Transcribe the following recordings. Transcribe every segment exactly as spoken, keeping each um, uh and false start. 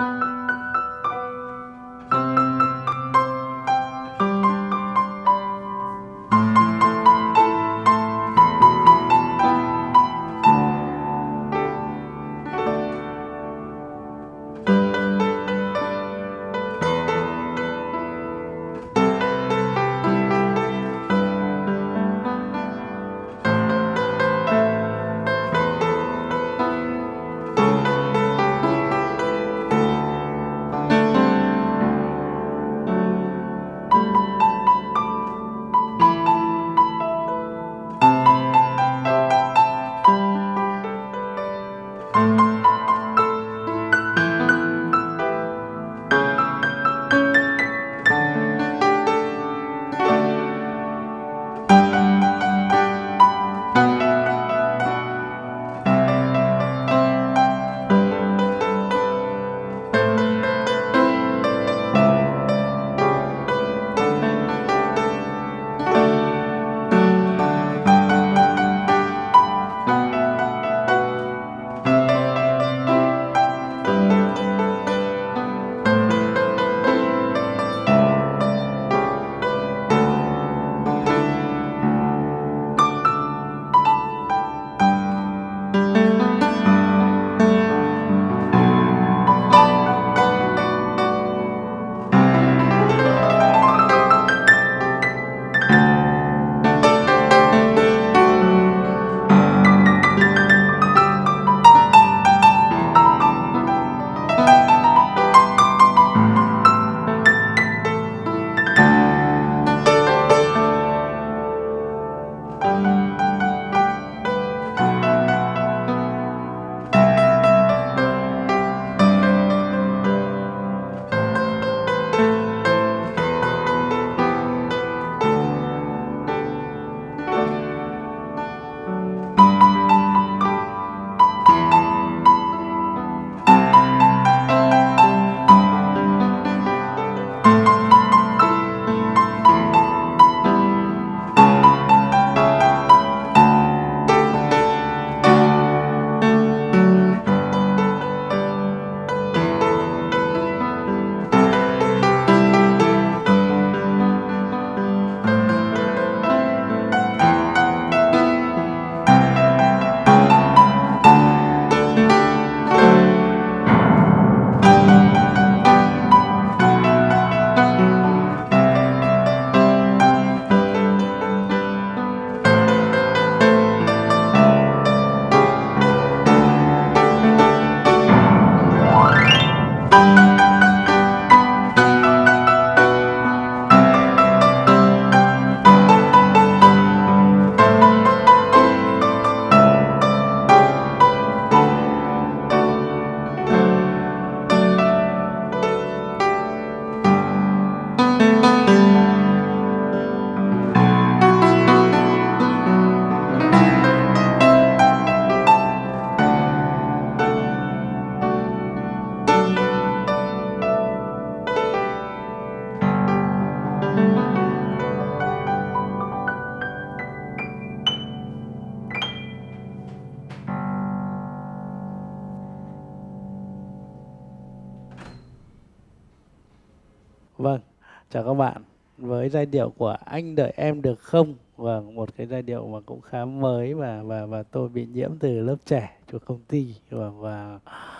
Vâng, chào các bạn. Với giai điệu của Anh Đợi Em Được Không, vâng, một cái giai điệu mà cũng khá mới và và và tôi bị nhiễm từ lớp trẻ của công ty và và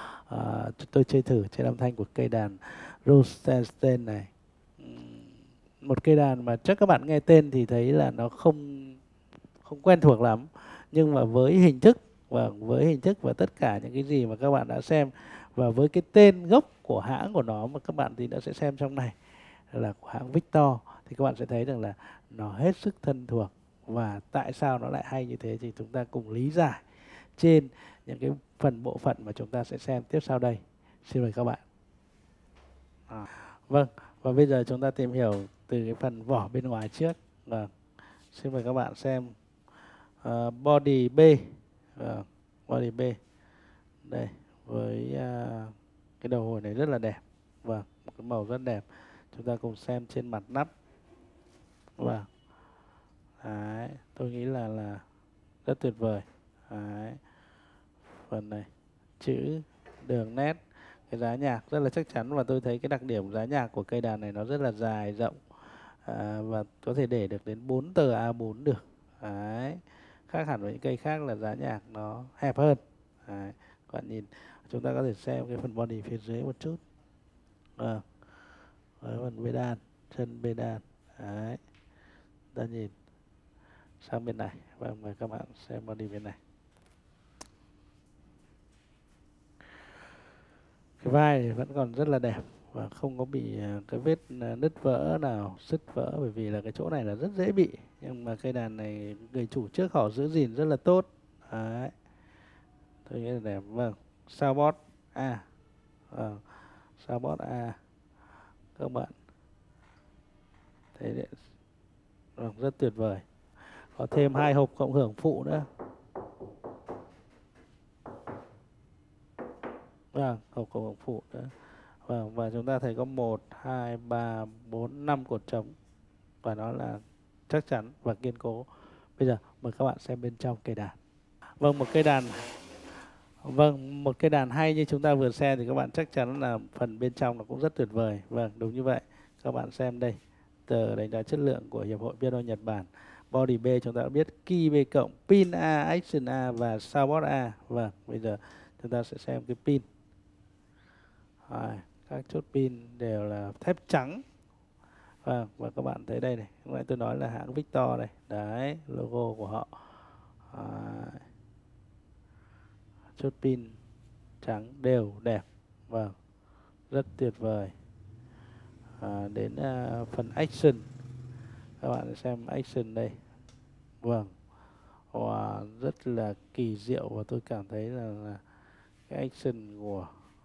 à, tôi chơi thử trên âm thanh của cây đàn Rosenstein này. Ừm, Một cây đàn mà chắc các bạn nghe tên thì thấy là nó không không quen thuộc lắm, nhưng mà với hình thức và với hình thức và tất cả những cái gì mà các bạn đã xem và với cái tên gốc của hãng của nó mà các bạn thì đã sẽ xem trong này là của hãng Victor, thì các bạn sẽ thấy rằng là nó hết sức thân thuộc. Và tại sao nó lại hay như thế thì chúng ta cùng lý giải trên những cái phần bộ phận mà chúng ta sẽ xem tiếp sau đây. Xin mời các bạn. À, vâng, và bây giờ chúng ta tìm hiểu từ cái phần vỏ bên ngoài trước. Vâng, xin mời các bạn xem uh, body B, uh, body B đây với uh, cái đầu hồi này rất là đẹp và vâng, một cái màu rất đẹp. Chúng ta cùng xem trên mặt nắp. Vâng, đấy, tôi nghĩ là là rất tuyệt vời. Đấy, phần này chữ đường nét, cái giá nhạc rất là chắc chắn, và tôi thấy cái đặc điểm giá nhạc của cây đàn này nó rất là dài rộng, à, và có thể để được đến bốn tờ a bốn được. Đấy. Khác hẳn với những cây khác là giá nhạc nó hẹp hơn. Đấy. Các bạn nhìn, chúng ta có thể xem cái phần body phía dưới một chút. Vâng. Với phần bê đàn, chân bê đàn. Đấy. Ta nhìn sang bên này. Vâng, mời các bạn xem body bên này. Cái vai thì vẫn còn rất là đẹp và không có bị cái vết nứt vỡ nào, sứt vỡ, bởi vì là cái chỗ này là rất dễ bị. Nhưng mà cây đàn này người chủ trước họ giữ gìn rất là tốt. Đấy. Tôi nghĩ là đẹp. Vâng. Soundboard A. Vâng. Soundboard A. Các bạn thấy đấy. Vâng, rất tuyệt vời. Có thêm hai hộp cộng hưởng phụ nữa. Vâng, hộp cộng hưởng phụ nữa. Vâng, và chúng ta thấy có một, hai, ba, bốn, năm cột trống. Và nó là chắc chắn và kiên cố. Bây giờ mời các bạn xem bên trong cây đàn. Vâng, một cây đàn Vâng, một cây đàn hay như chúng ta vừa xem thì các bạn chắc chắn là phần bên trong nó cũng rất tuyệt vời. Vâng, đúng như vậy. Các bạn xem đây, tờ đánh giá chất lượng của Hiệp hội Piano Nhật Bản. Body B chúng ta đã biết, key B cộng, pin A, action A và soundboard A. Vâng, bây giờ chúng ta sẽ xem cái pin. Rồi, các chốt pin đều là thép trắng. Vâng, và các bạn thấy đây này, lúc nãy tôi nói là hãng Victor này. Đấy, logo của họ. Đấy. Chốt pin trắng đều đẹp. Vâng, rất tuyệt vời. À, đến uh, phần action, các bạn xem action đây. Vâng, wow, rất là kỳ diệu, và tôi cảm thấy là, là cái action của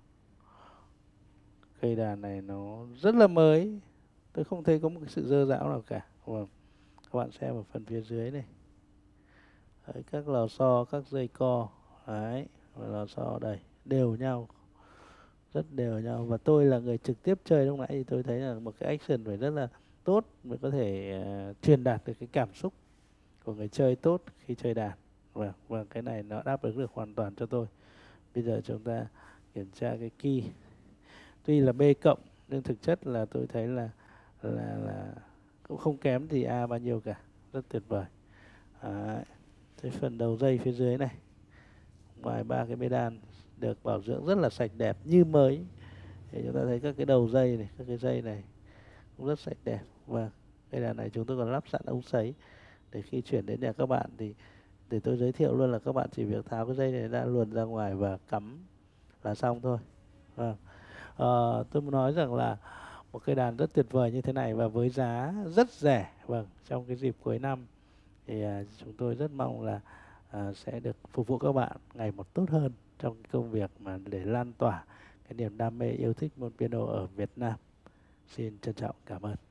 cây đàn này nó rất là mới. Tôi không thấy có một cái sự dơ dão nào cả. Vâng, các bạn xem ở phần phía dưới này. Đấy, các lò xo, các dây co. Đấy, và lò xo đây đều nhau, rất đều nhau. Và tôi là người trực tiếp chơi lúc nãy thì tôi thấy là một cái action phải rất là tốt mới có thể uh, truyền đạt được cái cảm xúc của người chơi tốt khi chơi đàn. Và, và cái này nó đáp ứng được hoàn toàn cho tôi. Bây giờ chúng ta kiểm tra cái key. Tuy là B cộng nhưng thực chất là tôi thấy là là là cũng không kém gì A bao nhiêu cả, rất tuyệt vời. Đấy. Cái phần đầu dây phía dưới này, ngoài ba cái bê đàn được bảo dưỡng rất là sạch đẹp như mới. Thì chúng ta thấy các cái đầu dây này, các cái dây này cũng rất sạch đẹp. Và cây đàn này chúng tôi còn lắp sẵn ống sấy để khi chuyển đến nhà các bạn thì để tôi giới thiệu luôn là các bạn chỉ việc tháo cái dây này ra, luồn ra ngoài và cắm là xong thôi. Vâng. À, tôi muốn nói rằng là một cây đàn rất tuyệt vời như thế này và với giá rất rẻ. Vâng, trong cái dịp cuối năm thì à, chúng tôi rất mong là à, sẽ được phục vụ các bạn ngày một tốt hơn trong công việc mà để lan tỏa cái niềm đam mê yêu thích môn piano ở Việt Nam. Xin trân trọng cảm ơn.